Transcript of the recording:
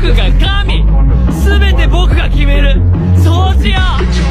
僕が神。全て僕が決める。そうしよう。